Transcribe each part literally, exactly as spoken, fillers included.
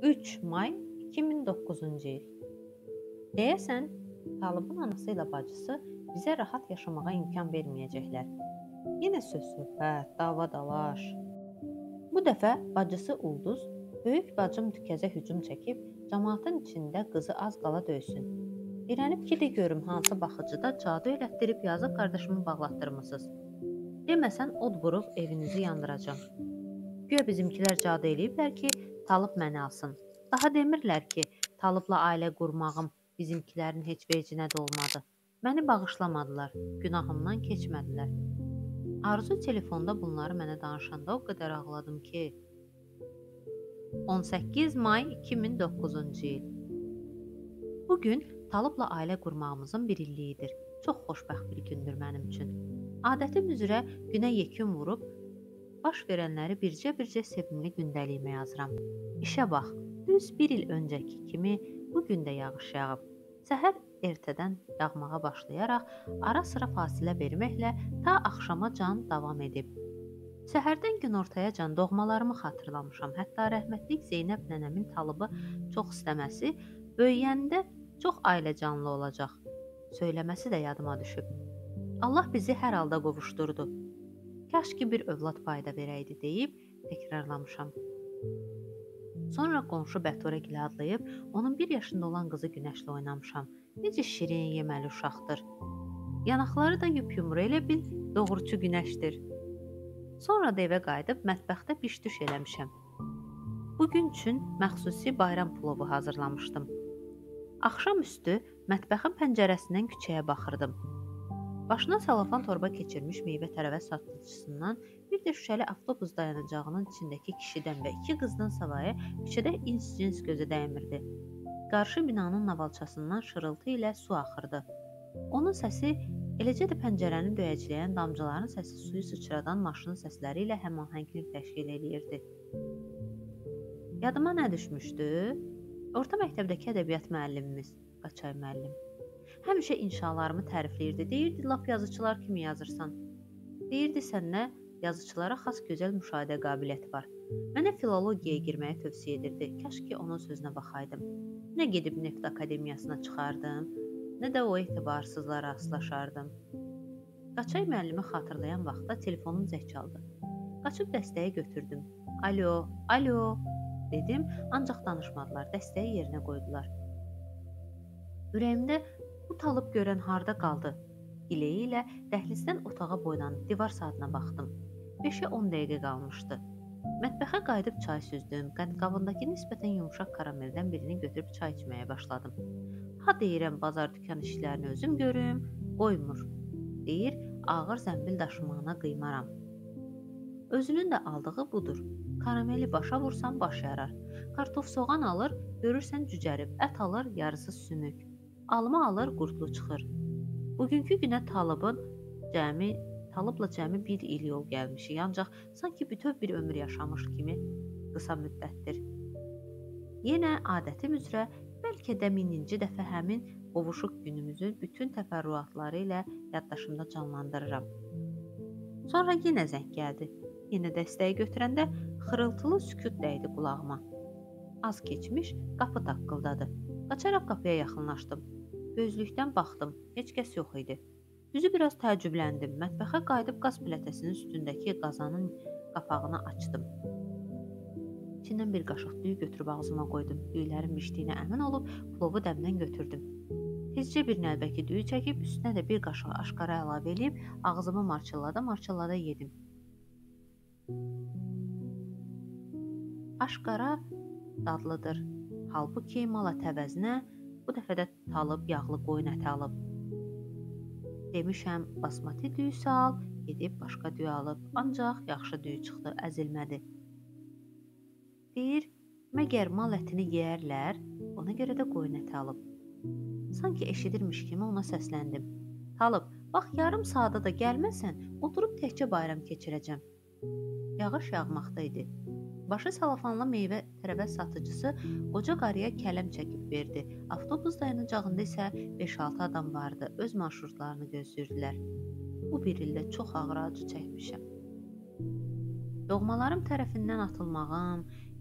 üç may iki min doqquzuncu il. Deyəsən, Talibin anası ilə bacısı bizə rahat yaşamağa imkan verməyəcəklər. Yenə söz-söhbət, dava-dalaş. Bu dəfə bacısı Ulduz, böyük bacım Tükəzə hücum çəkib, cəmaatın içində qızı az qala döysün. İrənib ki, de görüm hansı baxıcıda cadu elətdirib yazıq qardaşımı bağlatdırmısınız. Deməsən od vurub evinizi yandıracam. Güya bizimkilər cadu eləyiblər ki, Talib məni alsın. Daha demirlər ki, Talibla ailə qurmağım bizimkilərin heç vecinə də olmadı. Məni bağışlamadılar, günahımdan keçmədilər. Arzu telefonda bunları mənə danışanda o qədər ağladım ki. on səkkiz may iki min doqquzuncu il. Bugün Talibla ailə qurmağımızın bir illiyidir. Çox xoşbəxt bir gündür mənim üçün. Adətim üzrə günə yekun vurub, baş verənləri bircə-bircə sevimli gündəliyimə yazıram. İşə bax, düz bir il öncəki kimi bugün də yağış yağıb. Səhər ertədən yağmağa başlayaraq ara-sıra fasilə verməklə ta axşama can davam edib. Səhərdən günortayacan doğmalarımı xatırlamışam. Hətta rəhmətlik Zeynəb nənəmin Talibi çox istəməsi, böyüyəndə çox ailəcanlı olacaq. Söyləməsi də yadıma düşüb. Allah bizi hər halda qovuşdurdu. Kaş ki bir övlad payda verəydi deyib təkrarlamışam. Sonra qonşu Bəturə gilə adlayıb, onun bir yaşında olan qızı Günəşlə oynamışam. Necə şirin yeməli uşaqdır. Yanaqları da yup-yumru, elə bil doğrucu Günəşdir. Sonra da evə qayıdıb mətbəxdə biş-düş eləmişəm. Bugün üçün məxsusi bayram plovu hazırlamışdım. Axşam üstü mətbəxin pəncərəsindən küçəyə baxırdım. Başına salafan torba keçirmiş meyvə-tərəvəz satıcısından, bir də şüşəli avtobus dayanacağının içindəki kişidən və iki qızdan savayı küçədə ins-cins gözə dəymirdi. Qarşı binanın navalçasından şırıltı ilə su axırdı. Onun səsi, eləcə də pəncərəni döyəcləyən damcıların səsi suyu sıçradan maşının səsləri ilə həmahənglik təşkil eləyirdi. Yadıma nə düşmüşdü? Orta məktəbdəki ədəbiyyat müəllimimiz, Qaçay müəllim. Həmişə inşalarımı tərifləyirdi. Deyirdi, lap yazıçılar kimi yazırsan. Deyirdi, səndə yazıçılara xas gözəl müşahidə qabiliyyəti var. Mənə filologiyaya girməyi tövsiyə edirdi. Kaş ki onun sözünə baxaydım. Nə gedib Neft Akademiyasına çıxardım, nə də o etibarsızlara rastlaşardım. Qaçay müəllimi xatırlayan vaxtda telefonum zəng çaldı. Qaçıb dəstəyi götürdüm. Alo, alo, dedim, ancaq danışmadılar. Dəstəyi yerinə qoydular. Ürəyimdə bu Talib görən harda qaldı? İleyi ilə dəhlizdən otağa boylanıb divar saatına baxdım. beşə on dəqiqə qalmışdı. Mətbəxə qayıdıb çay süzdüm. Qəndqabındakı nisbətən yumşaq karameldən birini götürüb çay içməyə başladım. Ha deyirəm, bazar dükan işlərini özüm görüm, qoymur. Deyir, ağır zəmbil daşımağına qıymaram. Özünün də aldığı budur. Karameli başa vursan baş yarar. Kartof soğan alır, görürsən cücərib. Ət alır, yarısı sümük. Alma alır, qurtlu çıxır. Bugünkü günə Talibin cəmi, Talibla cəmi bir il yol gəlmişik. Ancaq sanki bütöv bir ömür yaşamış kimi qısa müddətdir. Yenə adətim üzrə bəlkə də mininci dəfə həmin qovuşuq günümüzün bütün təfərrüatları ilə yaddaşımda canlandırıram. Sonra yenə zəng gəldi. Yenə dəstəyi götürəndə xırıltılı sükut dəydi qulağıma. Az keçmiş qapı taqqıldadı. Qaçaraq qapıya yaxınlaşdım. Gözlükdən baxdım, heç kəs yox idi. Düzü biraz təəccübləndim. Mətbəxə qayıdıb qaz plitəsinin üstündəki qazanın qapağını açdım. İçindən bir qaşıq düyü götürüb ağzıma qoydum. Düylərin bişdiyinə əmin olub plovu dəmdən götürdüm. Tezcə bir nəlbəki düyü çəkib üstünə də bir qaşıq aşqara əlavə edib ağzımı marçıllada-marçıllada yedim. Aşqara dadlıdır. Halbuki mala təvəzinə bu dəfə də Talib yağlı qoyun əti alıb. Demişəm, basmati düyü sal, gedib başqa düyü alıb. Ancaq yaxşı düyü çıxdı, əzilmədi. Deyir, məgər mal ətini yeyərlər, ona görə də qoyun əti alıb. Sanki eşidirmiş kimi ona səsləndim. Talib, bax yarım saata da gəlməsən, oturub təkcə bayram keçirəcəm. Yağış yağmaqda idi. Başı salafanlı meyvə tərəvəz satıcısı qoca qarıya kələm çəkib verdi. Avtobus dayanacağında isə beş altı adam vardı. Öz marşrutlarını gözləyirdilər. Bu bir ildə çox ağır acı çəkmişəm. Doğmalarım tərəfindən atılmağım,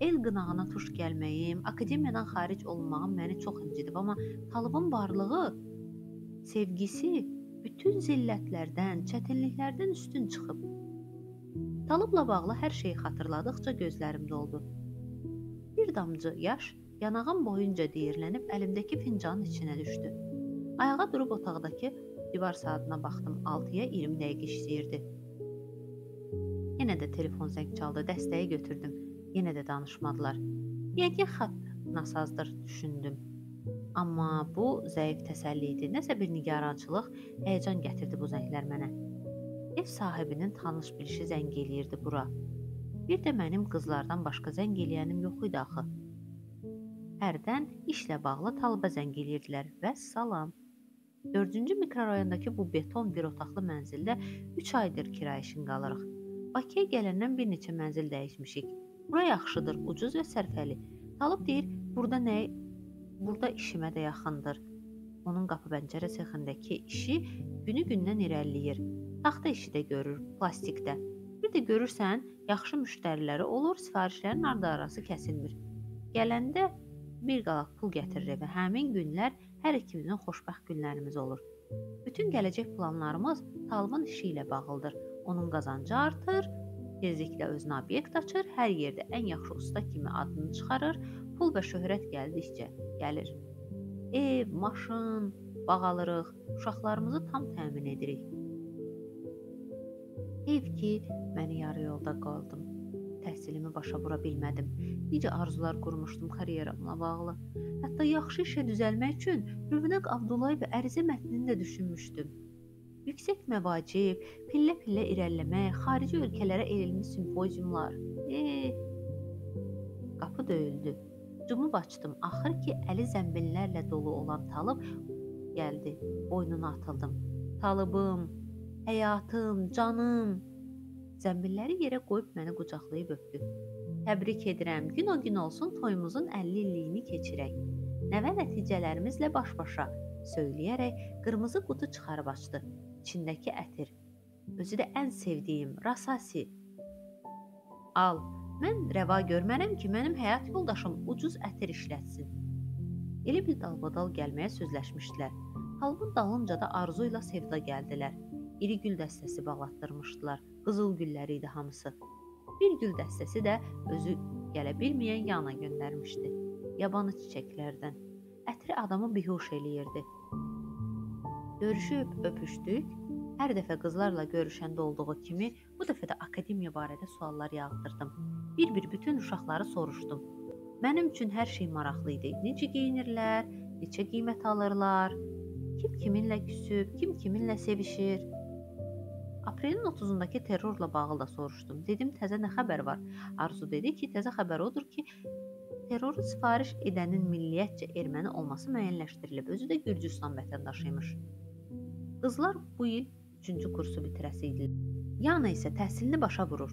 el qınağına tuş gəlməyim, akademiyadan xaric olmağım məni çox incidib, amma Talibin varlığı, sevgisi bütün zillətlərdən, çətinliklərdən üstün çıxıb. Taliblə bağlı hər şeyi xatırladıqca gözlərim doldu. Bir damcı yaş yanağım boyunca deyirlənib əlimdəki fincanın içinə düşdü. Ayağa durub otaqdakı divar saatına baxdım. altıya iyirmi dəqiqə işləyirdi. Yenə də telefon zəng çaldı. Dəstəyi götürdüm. Yenə də danışmadılar. Yəqin xətt nasazdır düşündüm. Amma bu zəif təsəlli idi. Nəsə bir nigarançılıq, həyəcan gətirdi bu zənglər mənə. Ev sahibinin tanış bilişi zəng eləyirdi bura. Bir də mənim qızlardan başqa zəng eləyənim yox idi axı. Hərdən işlə bağlı Talibə zəng eləyirdilər və salam. dördüncü mikrorayondakı bu beton bir otaqlı mənzildə üç aydır kirayə qalırıq. Bakıya gələndən bir neçə mənzil dəyişmişik. Bura yaxşıdır, ucuz və sərfəli. Talib deyir, burada nə? Burada işimə də yaxındır. Onun qapı pəncərə sexindəki işi günü-gündən irəliləyir. Taxta işi də görür, plastikdə. Bir də görürsən, yaxşı müştəriləri olur, sifarişlərin ardı-arası kəsilmir. Gələndə bir qalaq pul gətirir və həmin günlər hər ikimizin xoşbəxt günlərimiz olur. Bütün gələcək planlarımız Talibin işi ilə bağlıdır. Onun qazancı artır, tezliklə özünə obyekt açır, hər yerdə ən yaxşı usta kimi adını çıxarır, pul və şöhrət gəldikcə gəlir. Ev, maşın, bağ alırıq, uşaqlarımızı tam təmin edirik. Ev ki, məni yarı yolda qaldım. Təhsilimi başa vura bilmədim. Necə arzular qurmuşdum karyeramla bağlı. Hətta yaxşı işə düzəlmək üçün Rövnəq Abdullayev ərizə mətnini də düşünmüşdüm. Yüksək məvacib, pillə-pillə irəliləmək, xarici ölkələrə elilmiş simpoziumlar. Eee, qapı döyüldü. Cumub açdım. Axır ki, əli zəmbillərlə dolu olan Talib gəldi. Boynuna atıldım. Talibim, həyatım, canım. Zəmbilləri yerə qoyub məni qucaqlayıb öpdü. Təbrik edirəm, gün o gün olsun toyumuzun əlli illiyini keçirək. Nəvə nəticələrimizlə baş-başa söyləyərək qırmızı qutu çıxarıb açdı. İçindəki ətir. Özü də ən sevdiyim, rasasi. Al, mən rəva görmərəm ki, mənim həyat yoldaşım ucuz ətir işlətsin. Elə bir dalbadal gəlməyə sözləşmişdilər. Talibin dalınca da Arzu ilə Sevda gəldilər. İri gül dəstəsi bağlatdırmışdılar. Qızıl gülləri idi hamısı. Bir gül dəstəsi də özü gələ bilməyən yana göndərmişdi. Yabanı çiçəklərdən. Ətri adamı bihuş eləyirdi. Görüşüb öpüşdük. Hər dəfə qızlarla görüşəndə olduğu kimi bu dəfə də akademiya barədə suallar yağdırdım. Bir-bir bütün uşaqları soruşdum. Mənim üçün hər şey maraqlı idi. Necə geyinirlər, neçə qiymət alırlar, kim kiminlə küsüb, kim kiminlə sevişir. Aprelin otuzundakı terrorla bağlı da soruşdum. Dedim, təzə nə xəbər var? Arzu dedi ki, təzə xəbər odur ki, terroru sifariş edənin milliyyətcə erməni olması müəyyənləşdirilib. Özü də Gürcüstan vətəndaşıymış. Qızlar bu il üçüncü kursu bitirəsi idi. Yana isə təhsilini başa vurur.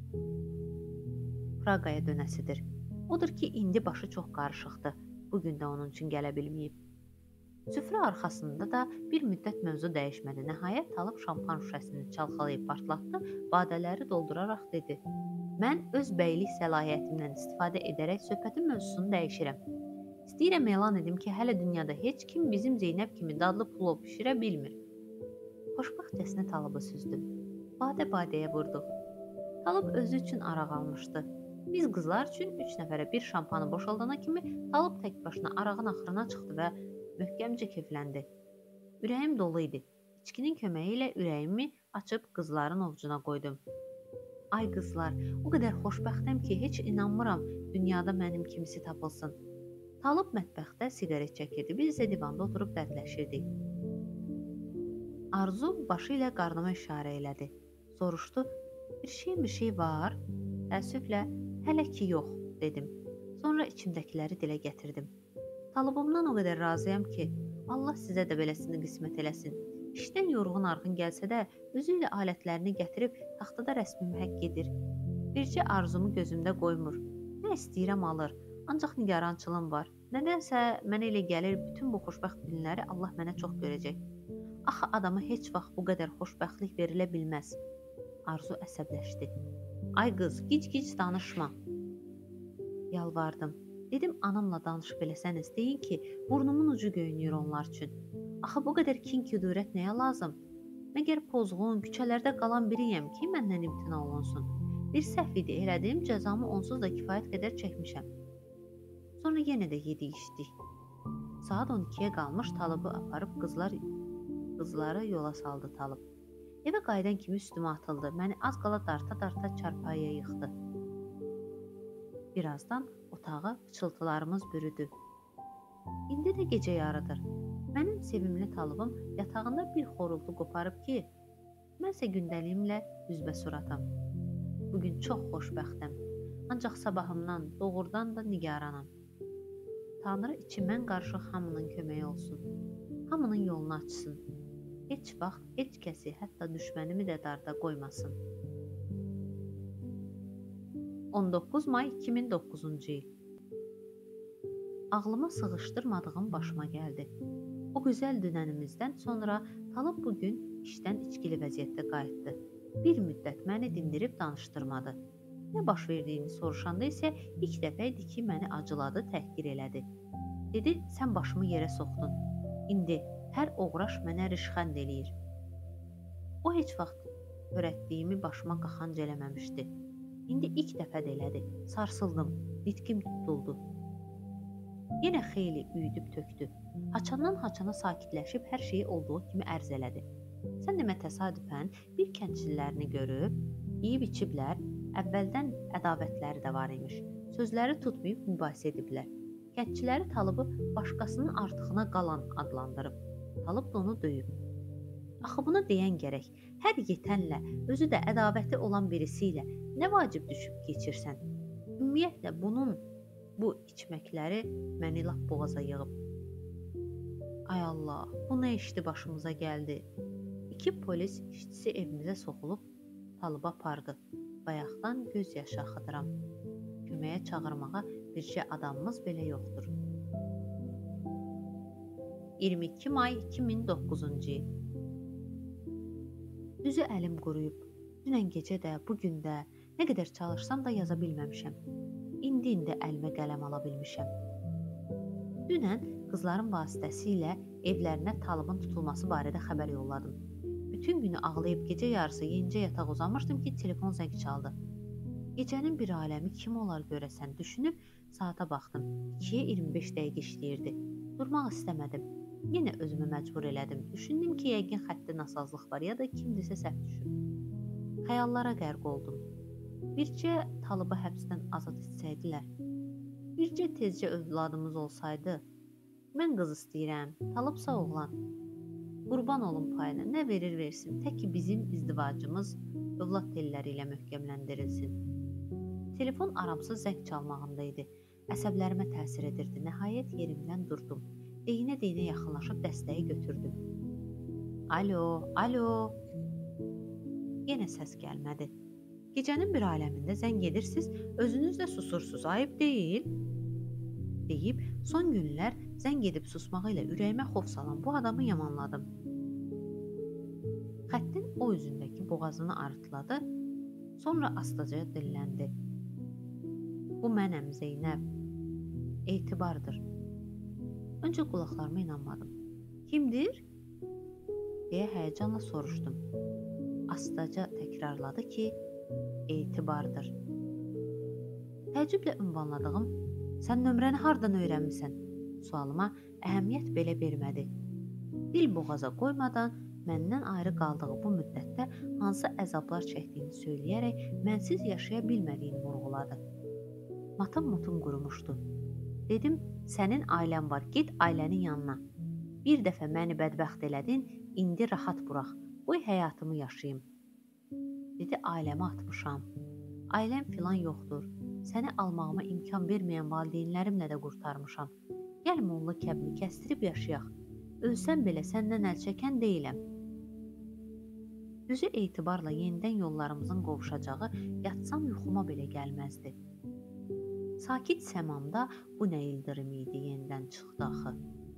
Praqaya dönəsidir. Odur ki, indi başı çox qarışıqdır. Bugün də onun üçün gələ bilməyib. Süfrə arxasında da bir müddət mövzu dəyişmədi. Nəhayət Talib şampan şüşəsini çalxalayıb partlatdı, badələri dolduraraq dedi. Mən öz bəylik səlahiyyətimdən istifadə edərək söhbətin mövzusunu dəyişirəm. İstəyirəm elan edim ki, hələ dünyada heç kim bizim Zeynəb kimi dadlı plov bişirə bilmir. Xoşbəxtcəsinə Talibı süzdüm. Badə-badəyə vurduq. Talib özü üçün araq almışdı. Biz qızlar üçün üç nəfərə bir şampanı boşaldana kimi Talib tək başına arağın axırına çıxdı və möhkəmcə kefləndi. Ürəyim dolu idi. İçkinin köməyi ilə ürəyimi açıb qızların ovcuna qoydum. Ay qızlar, o qədər xoşbəxtəm ki, heç inanmıram dünyada mənim kimisi tapılsın. Talib mətbəxdə siqaret çəkirdi, biz isə divanda oturub dərdləşirdik. Arzu başı ilə qarnıma işarə elədi. Soruşdu, bir şey bir şey var? Təəssüflə, hələ ki yox, dedim. Sonra içimdəkiləri dilə gətirdim. Talibimdən o qədər razıyam ki, Allah sizə də beləsini qismət eləsin. İşdən yorğun arğın gəlsə də, özü ilə alətlərini gətirib taxtada rəsmimi həkk edir. Bircə arzumu gözümdə qoymur. Nə istəyirəm alır, ancaq nigarançılığım var. Nədənsə mənə elə gəlir, bütün bu xoşbəxt günləri Allah mənə çox görəcək. Axı adama heç vaxt bu qədər xoşbəxtlik verilə bilməz. Arzu əsəbləşdi. Ay qız, gic-gic danışma. Yalvardım. Dedim anamla danışıb eləsəniz, deyin ki, burnumun ucu göynüyür onlar üçün. Axı bu qədər kin-küdurət nəyə lazım? Məgər pozğun, küçələrdə qalan biriyəm ki, məndən imtina olunsun. Bir səhv idi, elədim, cəzamı onsuz da kifayət qədər çəkmişəm. Sonra yenə də yedik, içdik. Saat on ikiyə qalmış Talıbı aparıb qızlar, qızları yola saldı Talıb. Evə qayıdan kimi üstümə atıldı, məni az qala darta-darta çarpayıya yıxdı. Birazdan otağı pıçıltılarımız bürüdü. İndi də gecə yarıdır. Mənim sevimli Talıbım yatağında bir xorultu qoparıb ki, mənsə gündəliyimlə üzbə suratam. Bugün çox xoşbəxtəm, ancaq sabahımdan, doğrudan da nigaranam. Tanrı içimən qarışıq hamının köməyi olsun, hamının yolunu açsın. Heç vaxt heç kəsi, hətta düşmənimi də darda qoymasın. on doqquz may iki min doqquzuncu il. Ağlıma sığışdırmadığım başıma gəldi. O gözəl dünənimizdən sonra Talıb bugün işdən içkili vəziyyətdə qayıtdı. Bir müddət məni dindirib danışdırmadı. Nə baş verdiyini soruşanda isə ilk dəfə idi ki, məni acıladı, təhqir elədi. Dedi, sən başımı yerə soxdun. İndi hər oğraş mənə rişxənd eləyir. O heç vaxt törətdiyimi başıma qaxanc eləməmişdi. İndi ilk dəfə də elədi. Sarsıldım, nitqim tutuldu. Yenə xeyli üyüdüb tökdü. Haçandan haçana sakitləşib hər şeyi olduğu kimi ərz elədi. Sən demə təsadüfən bir kəndçilərini görüb, yeyib içiblər, əvvəldən ədavətləri də var imiş. Sözləri tutmayıb mübahisə ediblər. Kəndçiləri Talıbı başqasının artığına qalan adlandırıb. Talıb da onu döyüb. Axı bunu deyən gərək, hər yetənlə, özü də ədavəti olan birisi ilə nə vacib düşüb keçirsən? Ümumiyyətlə bunun, bu içməkləri məni lap boğaza yığıb. Ay Allah, bu nə işdi başımıza gəldi? İki polis işçisi evimizə soxulub Talıbı apardı. Bayaqdan göz yaşı axıdıram. Köməyə çağırmağa bircə adamımız belə yoxdur. iyirmi iki may iki min doqquzuncu il. Düzü əlim quruyub. Dünən gecə də, bugün də nə qədər çalışsam da yaza bilməmişəm. İndi-indi əlimə qələm ala bilmişəm. Dünən qızların vasitəsilə evlərinə Talıbın tutulması barədə xəbər yolladım. Bütün günü ağlayıb gecə yarısı yenicə yataq uzanmışdım ki, telefon zəng çaldı. Gecənin bir aləmi kim olar görəsən düşünüb saata baxdım. ikiyə iyirmi beş dəqiqə işləyirdi. Durmaq istəmədim. Yenə özümü məcbur elədim. Düşündüm ki, yəqin xəttdə nasazlıq var ya da kimdirsə səhv düşüb. Xəyallara qərq oldum. Bircə Talıbı həbsdən azad etsəydilər. Bircə tezcə övladımız olsaydı. Mən qız istəyirəm, Talıbsa oğlan. Qurban olun payına, nə verir versin, tək ki bizim izdivacımız övlad telləri ilə möhkəmləndirilsin. Telefon aramsız zəng çalmağında idi. Əsəblərimə təsir edirdi. Nəhayət yerimdən durdum. Deyinə-deyinə yaxınlaşıb dəstəyi götürdüm. Alo, alo. Yenə səs gəlmədi. Gecənin bir aləmində zəng edirsiniz, özünüz də susursuz, ayıb deyil. Deyib, son günlər zəng edib susmağı ilə ürəyimə xof salan bu adamı yamanladım. Xəttin o üzündəki boğazını arıtladı, sonra astaca dilləndi. Bu mənəm Zeynəb, etibardır. Öncə qulaqlarıma inanmadım. Kimdir? Deyə həyəcanla soruşdum. Astaca təkrarladı ki, etibardır. Təəccüblə ünvanladığım, sən nömrəni hardan öyrənmisən? Sualıma əhəmiyyət belə vermədi. Dil boğaza qoymadan məndən ayrı qaldığı bu müddətdə hansı əzablar çəkdiyini söyləyərək mənsiz yaşaya bilmədiyini vurğuladı. Matam mutum qurumuşdu. Dedim, sənin ailən var, get ailənin yanına. Bir dəfə məni bədbəxt elədin, indi rahat burax, qoy həyatımı yaşayım. Dedi, ailəmi atmışam. Ailəm filan yoxdur. Səni almağıma imkan verməyən valideynlərimlə də qurtarmışam. Gəl molla kəbini kəstirib yaşayaq. Ölsəm belə səndən əl çəkən deyiləm. Düzü etibarla yenidən yollarımızın qovuşacağı yatsam yuxuma belə gəlməzdi. Sakit səmamda bu nə ildirim idi yenidən çıxdı axı.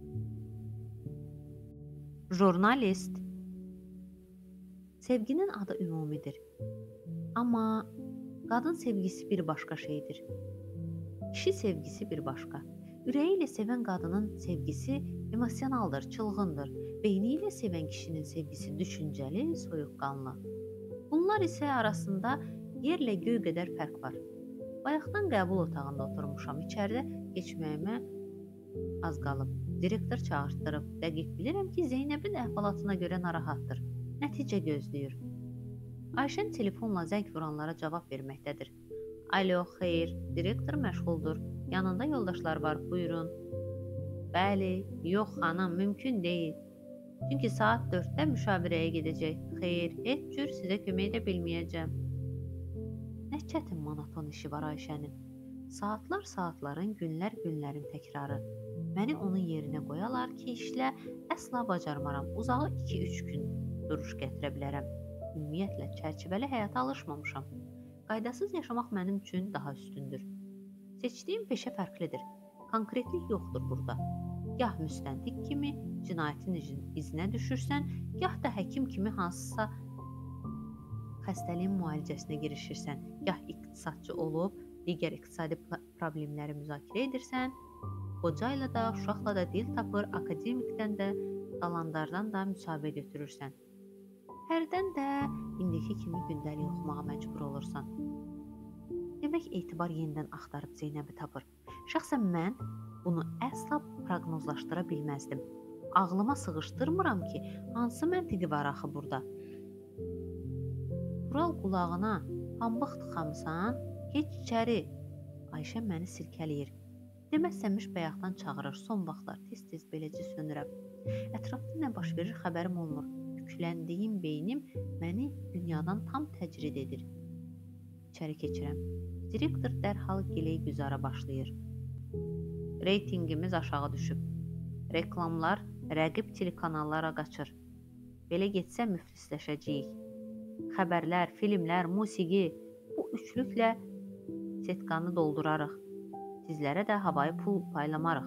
Jurnalist. Sevginin adı ümumidir. Amma qadın sevgisi bir başqa şeydir. Kişi sevgisi bir başqa. Ürəyi ilə sevən qadının sevgisi emosionaldır, çılğındır. Beyni ilə sevən kişinin sevgisi düşüncəli, soyuqqanlı. Bunlar isə arasında yerlə göy qədər fərq var. Bayaqdan qəbul otağında oturmuşam. İçəridə keçməyimə az qalıb. Direktor çağırtdırıb. Dəqiq bilirəm ki, Zeynəbin əhvalatına görə narahatdır. Nəticə gözləyir. Ayşən telefonla zəng vuranlara cavab verməkdədir. Alo, xeyr, direktor məşğuldur. Yanında yoldaşlar var, buyurun. Bəli, yox xanım, mümkün deyil. Çünki saat dörddə müşavirəyə gedəcək. Xeyr, heç cür sizə kömək edə bilməyəcəm. Nə çətin monoton işi var Ayşənin. Saatlar saatların, günlər günlərin təkrarı. Məni onun yerinə qoyalar ki, işlə əsla bacarmaram. Uzağı iki üç gün duruş gətirə bilərəm. Ümumiyyətlə, çərçivəli həyata alışmamışam. Qaydasız yaşamaq mənim üçün daha üstündür. Seçdiyim peşə fərqlidir. Konkretlik yoxdur burada. Gah müstəntiq kimi cinayətin izinə düşürsən, gah da həkim kimi hansısa xəstəliyin müalicəsinə girişirsən, gah iqtisadçı olub digər iqtisadi problemləri müzakirə edirsən, qocayla da, uşaqla da dil tapır, akademikdən də, dalandardan da müsahibə götürürsən. Hərdən də indiki kimi gündəlik oxumağa məcbur olursan. Demək, etibar yenidən axtarıb Zeynəbi tapır. Şəxsən mən bunu əsla proqnozlaşdıra bilməzdim. Ağlıma sığışdırmıram ki, hansı məntiqi var axı burada. Vural qulağına pambıq tıxamısan, keç içəri. Ayşə məni silkələyir. Deməzsəmiş bayaqdan çağırır, son vaxtlar tez-tez beləcə sönürəm. Ətrafda nə baş verir xəbərim olmur. Yükləndiyim beynim məni dünyadan tam təcrid edir. İçəri keçirəm. Direktor dərhal giləy güzara başlayır. Reytingimiz aşağı düşüb. Reklamlar rəqib telekanallara qaçır. Belə getsə müflisləşəcəyik. Xəbərlər, filmlər, musiqi, bu üçlüklə setkanı doldurarıq. Sizlərə də havayı pul paylamarıq.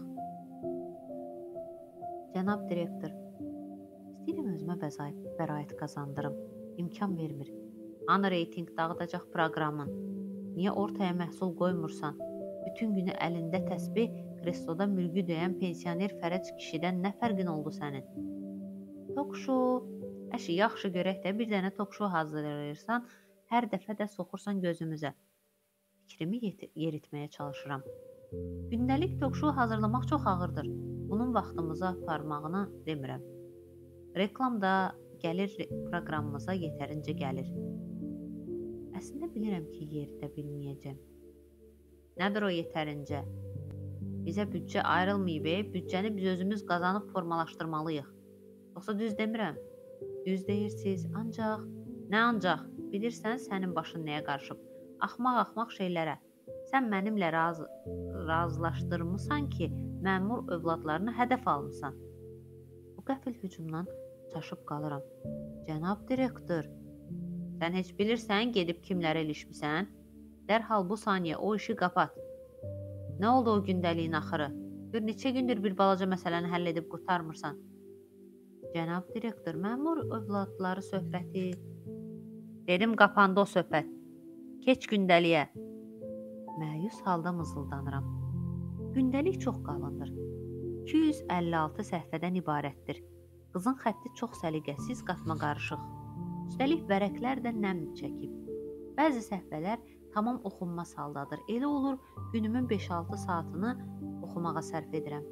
Cənab direktor, istəyirəm özümə bəraət qazandırım. İmkan vermir. Hanı reyting dağıdacaq proqramın? Niyə ortaya məhsul qoymursan? Bütün günü əlində təsbih, kresloda mürgü döyən pensioner fərəc kişidən nə fərqin oldu sənin? Tokşo, əşi, yaxşı görək də bir dənə tokşo hazırlayırsan, hər dəfə də soxursan gözümüzə. Fikrimi yeritməyə çalışıram. Gündəlik tokşo hazırlamaq çox ağırdır. Bunun vaxtımıza aparmağını demirəm. Reklam da gəlir proqramımıza yetərincə gəlir. Əslində bilirəm ki, yeridə bilməyəcəm. Nədir o yetərincə? Bizə büdcə ayrılmayıb, büdcəni biz özümüz qazanıb formalaşdırmalıyıq. Yoxsa düz demirəm? Düz deyirsiniz, ancaq... Nə ancaq? Bilirsən, sənin başın nəyə qarışıb? Axmaq-axmaq şeylərə. Sən mənimlə razı, razılaşdırmısan ki, məmur övladlarını hədəf almısan. Bu qəfil hücumdan çaşıb qalıram. Cənab direktor, sən heç bilirsən gedib kimlərə ilişmisən? Dərhal bu saniyə o işi qapat. Nə oldu o gündəliyin axırı? Bir neçə gündür bir balaca məsələni həll edib qurtarmırsan. Cənab direktor, məmur övladları söhbəti... Dedim, qapandı o söhbət. Keç gündəliyə. Məyus halda mızıldanıram. Gündəlik çox qalındır. iki yüz əlli altı səhvədən ibarətdir. Qızın xətti çox səliqəsiz, qatma qarışıq. Üstəlik vərəqlər də nəm çəkib. Bəzi səhvələr tamam oxunmaz haldadır. Elə olur, günümün beş altı saatını oxumağa sərf edirəm.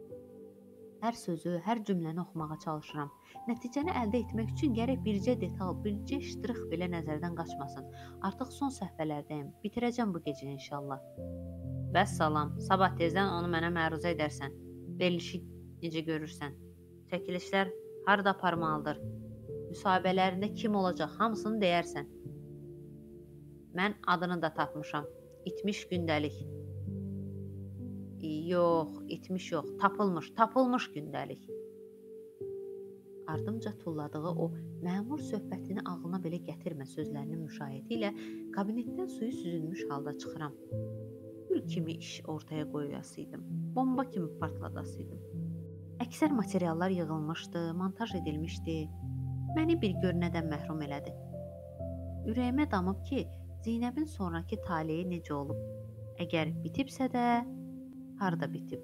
Hər sözü, hər cümləni oxumağa çalışıram. Nəticəni əldə etmək üçün gərək bircə detal, bircə ştrix belə nəzərdən qaçmasın. Artıq son səhvələrdəyim. Bitirəcəm bu gecə inşallah. Vəssalam, sabah tezdən onu mənə məruzə edərsən. Verilişi necə görürsən? Çəkilişlər harada aparmalıdır? Müsahibələrində kim olacaq? Hamısını deyərsən. Mən adını da tapmışam. İtmiş gündəlik. Yox, itmiş yox, tapılmış, tapılmış gündəlik. Ardımca tulladığı o məmur söhbətini ağlına belə gətirmə sözlərinin müşahidə ilə kabinetdən suyu süzülmüş halda çıxıram. Gül kimi iş ortaya qoyasıydım, bomba kimi partladasıydım. Əksər materiallar yığılmışdı, montaj edilmişdi. Məni bir görünədən məhrum elədi. Ürəyimə damıb ki, Zeynəbin sonraki taleyi necə olub? Əgər bitibsə də, harda bitib?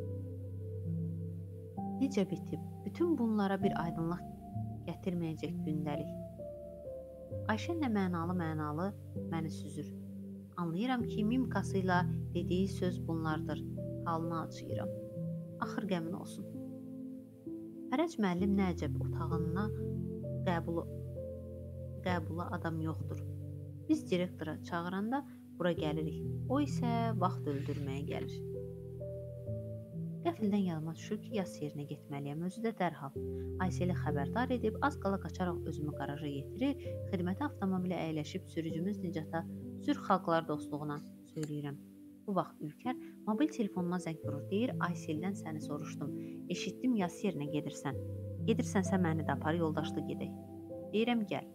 Necə bitib? Bütün bunlara bir aydınlıq gətirməyəcək gündəlik. Ayşə nə mənalı-mənalı məni süzür. Anlayıram ki, mimikası ilə dediyi söz bunlardır. Halını acıyıram. Axır qəmin olsun. Fərəc müəllim nə əcəb otağına qəbulu, qəbula adam yoxdur. Biz direktora çağıranda bura gəlirik. O isə vaxt öldürməyə gəlir. Qəfildən yadıma düşür ki, yas yerinə getməliyəm. Özü də dərhal. Ayseli xəbərdar edib, az qala qaçaraq özümü qaraja yetirir, xidməti avtomobilə əyləşib sürücümüz Nicata Sürx Xalqlar Dostluğuna söyləyirəm. Bu vaxt Ülkər mobil telefonuma zəng vurur, deyir, Ayseldən səni soruşdum. Eşitdim, yas yerinə gedirsən. Gedirsənsə məni də apar, yoldaşlıq gedək. Deyirəm, gəl.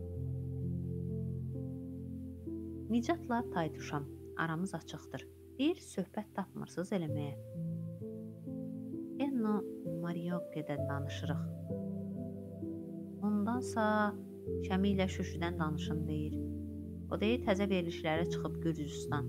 Nicatla taytuşam, aramız açıqdır. Deyir, söhbət tapmırsınız eləməyə. Enno Marioke'dən danışırıq. Ondansa Şəmi ilə Şüşüdən danışın deyir. O deyir, təzə verilişlərə çıxıb Gürcüstan.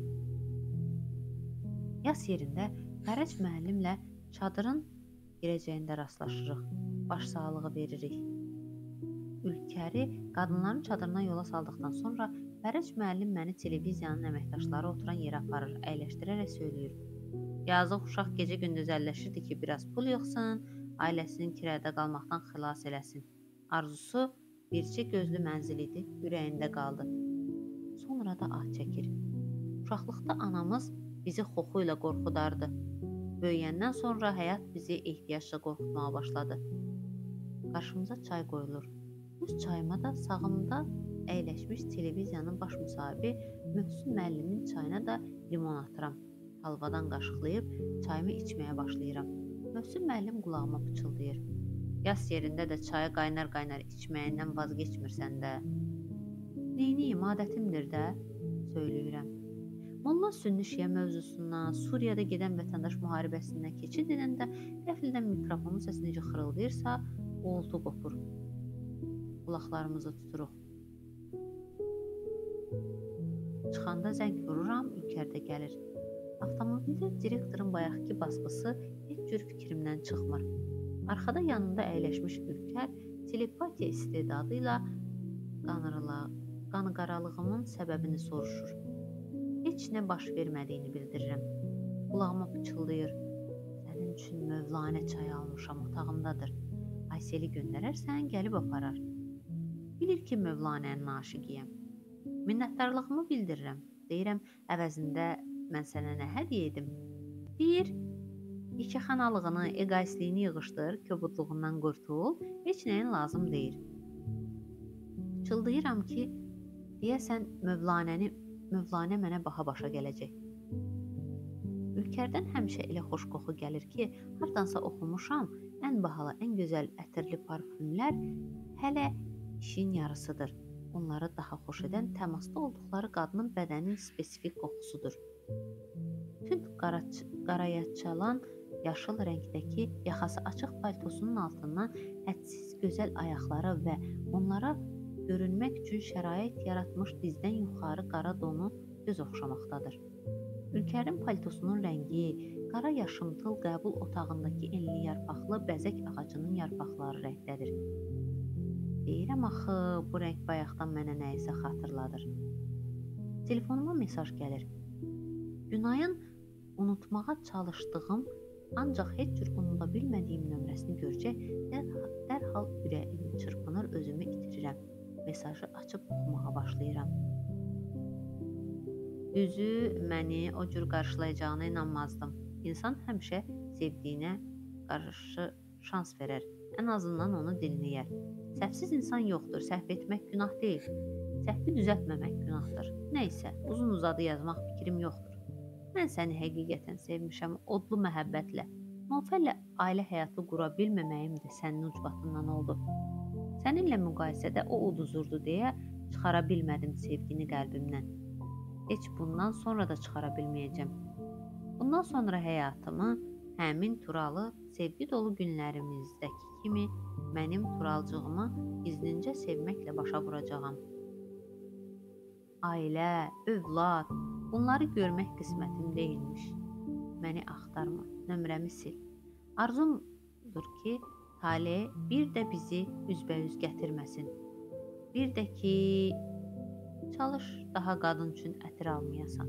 Yas yerində Fərəc müəllimlə çadırın girəcəyində rastlaşırıq. Başsağlığı veririk. Ülkəri qadınların çadırına yola saldıqdan sonra Fərəc müəllim məni televiziyanın əməkdaşları oturan yerə aparır, əyləşdirərək söyləyir. Yazıq uşaq gecə gündüz əlləşirdi ki, biraz pul yığsın, ailəsinin kirədə qalmaqdan xilas eləsin. Arzusu bircə gözlü mənzil idi, ürəyində qaldı. Sonra da ah çəkir. Uşaqlıqda anamız bizi xoxu ilə qorxudardı. Böyüyəndən sonra həyat bizi ehtiyacla qorxutmağa başladı. Qarşımıza çay qoyulur. Öz çayıma da sağımda əyləşmiş televiziyanın baş müsahibi Möhsün müəllimin çayına da limon atıram. Halvadan qaşıqlayıb çayımı içməyə başlayıram. Möhsün müəllim qulağıma pıçıldayır. Yas yerində də çayı qaynar-qaynar içməyindən vazgeçmirsən də. Neyniyim, adətimdir də, söyləyirəm. Molla Sünni Şiə mövzusundan, Suriyada gedən vətəndaş müharibəsindən keçid edəndə qəfildən mikrofonun səsi necə xırıldayırsa, uğultu qopur. Qulaqlarımızı tuturuq. Çıxanda zəng vururam, Ülkərdə gəlir. Avtomobildə direktorun bayaqki basqısı heç cür fikrimdən çıxmır. Arxada yanında əyləşmiş Ülkər telepatiya istedadı ilə qanıqaralığımın səbəbini soruşur. Heç nə baş vermədiyini bildirirəm. Qulağıma pıçıldayır. Sənin üçün Mövlanə çayı almışam, otağımdadır. Ayseli göndərərsən, gəlib aparar. Bilir ki, Mövlanənin aşiqiyəm. Minnətdarlığımı bildirirəm. Deyirəm, əvəzində mən sənə nə hədiyyə edim? Deyir, yekəxanalığını, eqoistliyini yığışdır, köbudluğundan qurtul, heç nəyin lazım deyir. Çıldayıram ki, deyəsən Mövlanəni, Mövlanə mənə baha başa gələcək. Ülkərdən həmişə elə xoş qoxu gəlir ki, hardansa oxumuşam, ən bahalı, ən gözəl ətirli parfümlər hələ işin yarısıdır. Onları daha xoş edən təmasda olduqları qadının bədəninin spesifik qoxusudur. Tünd qaraya çalan yaşıl rəngdəki yaxası açıq paltosunun altından hədsiz gözəl ayaqları və onlara görünmək üçün şərait yaratmış dizdən yuxarı qara donu göz oxşamaqdadır. Ülkərin paltosunun rəngi qara yaşımtıl qəbul otağındakı enli yarpaqlı bəzək ağacının yarpaqları rəngdədir. Deyirəm axı, bu rəng bayaqdan mənə nəyisə xatırladır. Telefonuma mesaj gəlir. Günayın unutmağa çalışdığım, ancaq heç cür unuda bilmədiyim nömrəsini görcək, dərhal ürəyim çırpınır, özümü itirirəm. Mesajı açıb oxumağa başlayıram. Düzü, məni o cür qarşılayacağına inanmazdım. İnsan həmişə sevdiyinə qarşı şans verər. Ən azından onu dinləyər. Səhvsiz insan yoxdur, səhv etmək günah deyil. Səhvi düzəltməmək günahdır. Nəysə, uzun uzadı yazmaq fikrim yoxdur. Mən səni həqiqətən sevmişəm, odlu məhəbbətlə. Nofəllə ailə həyatı qura bilməməyim də sənin ucbatından oldu. Səninlə müqayisədə o uduzurdu deyə çıxara bilmədim sevgini qəlbimdən. Heç bundan sonra da çıxara bilməyəcəm. Bundan sonra həyatımı həmin Turalı sevgi dolu günlərimizdəki kimi mənim Turalcığımı gizlincə sevməklə başa vuracağam. Ailə, övlad, Bunları görmək qismətim deyilmiş. Məni axtarma, nömrəmi sil. Arzumdur ki, tale bir də bizi üzbəyüz gətirməsin. Bir də ki, çalış daha qadın üçün ətir almayasan.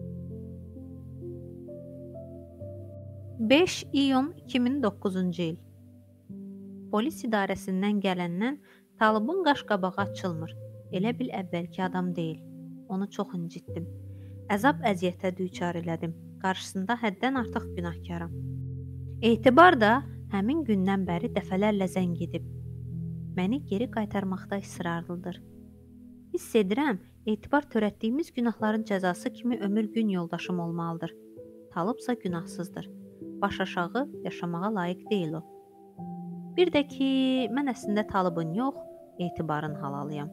beş iyun iki min doqquzuncu il. Polis idarəsindən gələndən Talibin qaş-qabağı açılmır. Elə bil əvvəlki adam deyil. Onu çox incitdim. Əzab-əziyyətə düçar elədim. Qarşısında həddən artıq günahkaram. Etibar da həmin gündən bəri dəfələrlə zəng edib. Məni geri qaytarmaqda israrlıdır. Hiss edirəm, Etibar törətdiyimiz günahların cəzası kimi ömür gün yoldaşım olmalıdır. Talibsa günahsızdır. Baş aşağı yaşamağa layiq deyil o. Bir də ki, mən əslində Talibin yox, Etibarın halalıyam.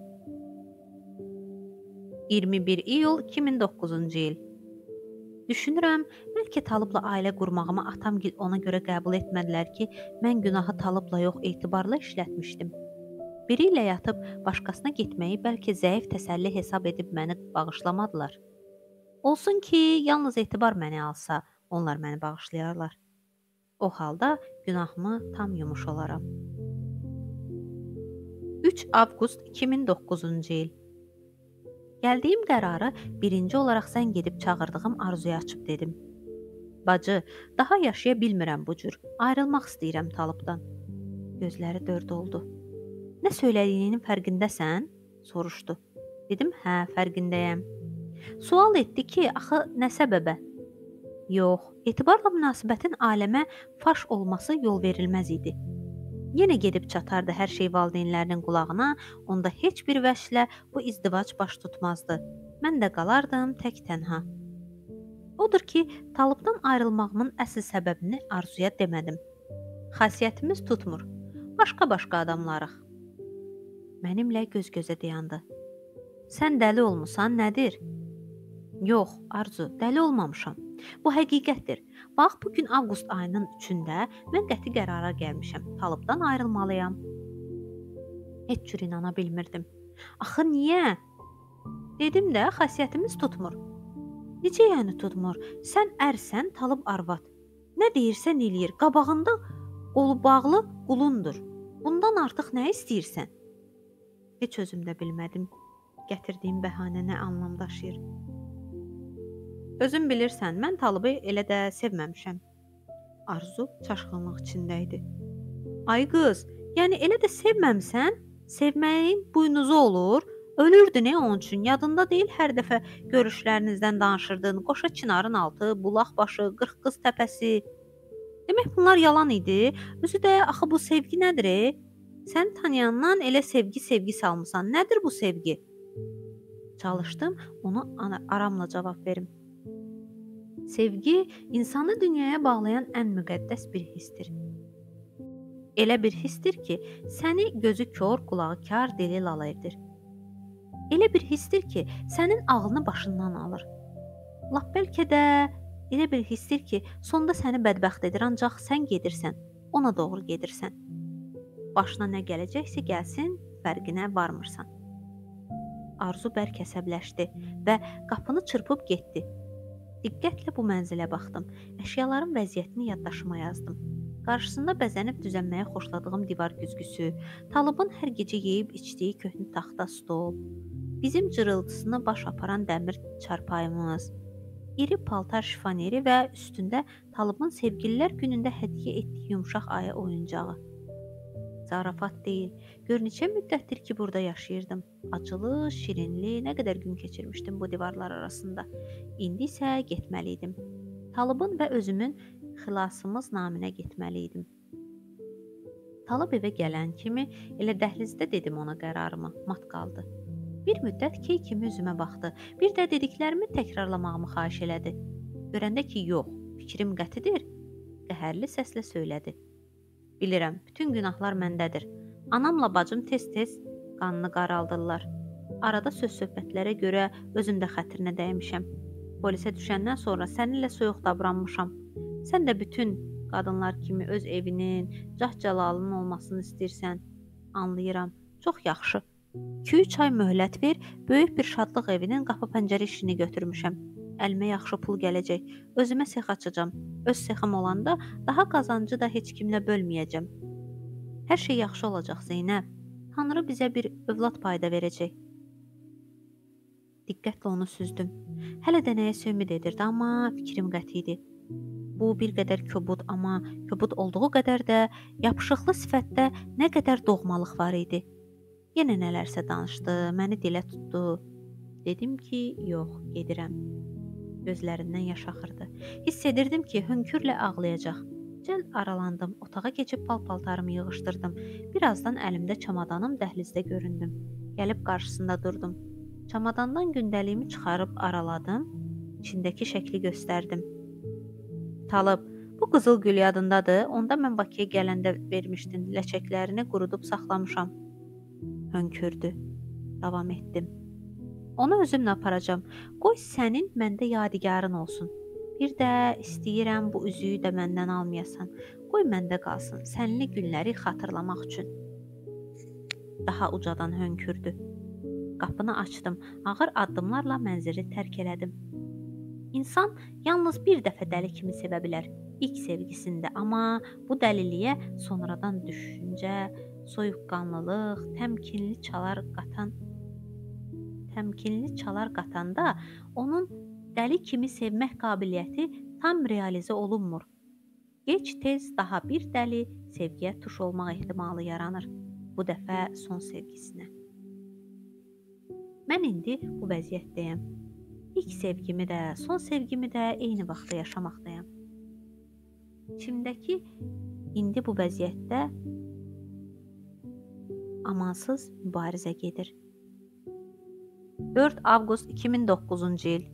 iyirmi bir iyul iki min doqquzuncu il. Düşünürəm, bəlkə Talibla ailə qurmağımı atamgil ona görə qəbul etmədilər ki, mən günahı Talibla yox, Etibarla işlətmişdim. Biri ilə yatıb başqasına getməyi bəlkə zəif təsəlli hesab edib məni bağışlamadılar. Olsun ki, yalnız Etibar məni alsa, onlar məni bağışlayarlar. O halda günahımı tam yumuş olaram. üç avqust iki min doqquzuncu il. Gəldiyim qərarı birinci olaraq zəng edib çağırdığım Arzuya açıb dedim. Bacı, daha yaşaya bilmirəm bu cür. Ayrılmaq istəyirəm Talibdan. Gözləri dörd oldu. Nə söylədiyinin fərqindəsən? Soruşdu. Dedim, hə, fərqindəyəm. Sual etdi ki, axı nə səbəbə? Yox, Etibarla münasibətin aləmə faş olması yol verilməz idi. Yenə gedib çatardı hər şey valideynlərinin qulağına, onda heç bir vəçlə bu izdivac baş tutmazdı. Mən də qalardım tək tənha. Odur ki, Talibdan ayrılmağımın əsl səbəbini Arzuya demədim. Xasiyyətimiz tutmur, başqa-başqa adamlarıq. Mənimlə göz-gözə dayandı. Sən dəli olmusan, nədir? Yox, Arzu, dəli olmamışam. Bu həqiqətdir. Bax, bugün avqust ayının üçündə mən qəti qərara gəlmişəm. Talibdan ayrılmalıyam. Heç cür inana bilmirdim. Axı niyə? Dedim də, xasiyyətimiz tutmur. Necə yəni tutmur? Sən ərsən, Talib arvad. Nə deyirsən eləyir. Qabağında qolu bağlı qulundur. Bundan artıq nə istəyirsən? Heç özüm də bilmədim. Gətirdiyim bəhanə nə anlam daşıyır. Özün bilirsən, mən Talibi elə də sevməmişəm. Arzu çaşqınlıq içində idi. Ay qız, yəni elə də sevməmsən? Sevməyin buynuzu olur. Ölürdü nə onun üçün? Yadında deyil hər dəfə görüşlərinizdən danışırdın. Qoşa çinarın altı, bulaq başı, qırx qız təpəsi. Demək bunlar yalan idi. Özü də axı bu sevgi nədir? E? Sən tanıyandan elə sevgi sevgi salmısan. Nədir bu sevgi? Çalışdım onu aramla cavab verim. Sevgi insanı dünyaya bağlayan ən müqəddəs bir hissdir. Elə bir hissdir ki, səni gözü kör, qulağı kar, dili lala edir. Elə bir hissdir ki, sənin ağlını başından alır. Lap bəlkə də elə bir hissdir ki, sonda səni bədbəxt edir, ancaq sən gedirsən, ona doğru gedirsən. Başına nə gələcəksə gəlsin, fərqinə varmırsan. Arzu bərk əsəbləşdi və qapını çırpıb getdi. Diqqətlə bu mənzilə baxdım. Əşyaların vəziyyətini yaddaşıma yazdım. Qarşısında bəzənib düzənməyə xoşladığım divar güzgüsü, Talibin hər gecə yeyib içdiyi köhnə taxta stol, bizim cırıltısını baş aparan dəmir çarpayımız, iri paltar şifoneri və üstündə Talibin sevgililər günündə hədiyyə etdiyi yumşaq aya oyuncağı. Zarafat deyil. Gör neçə müddətdir ki, burada yaşayırdım. Acılı, şirinli, nə qədər gün keçirmişdim bu divarlar arasında. İndi isə getməliydim. Talibin və özümün xilasımız naminə getməliydim. Talib evə gələn kimi elə dəhlizdə dedim ona qərarımı, mat qaldı. Bir müddət key kimi üzümə baxdı. Bir də dediklərimi təkrarlamağımı xahiş elədi. Görəndə ki, yox, fikrim qətidir, qəhərli səslə söylədi. Bilirəm, bütün günahlar məndədir. Anamla bacım tez-tez qanını qaraldırlar. Arada söz-söhbətlərə görə özüm də xətrinə dəymişəm. Polisə düşəndən sonra səninlə soyuq davranmışam. Sən də bütün qadınlar kimi öz evinin, cah-cəlalının olmasını istəyirsən. Anlayıram, çox yaxşı. iki üç ay möhlət ver, böyük bir şadlıq evinin qapı-pəncərə işini götürmüşəm. Əlimə yaxşı pul gələcək. Özümə sex açacağam. Öz sexim olanda daha qazancı da heç kimlə bölməyəcəm. Hər şey yaxşı olacaq Zeynəb. Tanrı bizə bir övlad payda verəcək. Diqqətlə onu süzdüm. Hələ də nəyəsə ümid edirdi, amma fikrim qəti idi. Bu bir qədər kobud, amma kobud olduğu qədər də yapışıqlı sifətdə nə qədər doğmalıq var idi. Yenə nələrsə danışdı, məni dilə tutdu. Dedim ki, yox, gedirəm. Gözlərindən yaş axırdı. Hiss edirdim ki, hönkürlə ağlayacaq. Cəld aralandım, otağa keçib pal-paltarımı yığışdırdım. Birazdan əlimdə çamadanım dəhlizdə göründüm. Gəlib qarşısında durdum. Çamadandan gündəliyimi çıxarıb araladım. İçindəki şəkli göstərdim. Talib, bu qızıl gül yadındadır. Onda mən Bakıya gələndə vermişdin. Ləçəklərini qurudub saxlamışam. Hönkürdü. Davam etdim. Onu özümlə aparacam. Qoy sənin məndə yadigarın olsun. Bir də istəyirəm bu üzüyü də məndən almayasan. Qoy məndə qalsın. Sənli günləri xatırlamaq üçün. Daha ucadan hönkürdü. Qapını açdım. Ağır addımlarla mənzili tərk elədim. İnsan yalnız bir dəfə dəli kimi sevə bilər. İlk sevgisində, amma bu dəliliyə sonradan düşüncə, soyuqqanlılıq, təmkinli çalar qatan təmkinli çalar qatanda onun dəli kimi sevmək qabiliyyəti tam realizə olunmur. Gec-tez daha bir dəli sevgiyə tuş olmaq ehtimalı yaranır. Bu dəfə son sevgisinə. Mən indi bu vəziyyətdəyəm. İlk sevgimi də, son sevgimi də eyni vaxtda yaşamaqdayam. İçimdəki indi bu vəziyyətdə amansız mübarizə gedir. dörd avqust iki min doqquzuncu il.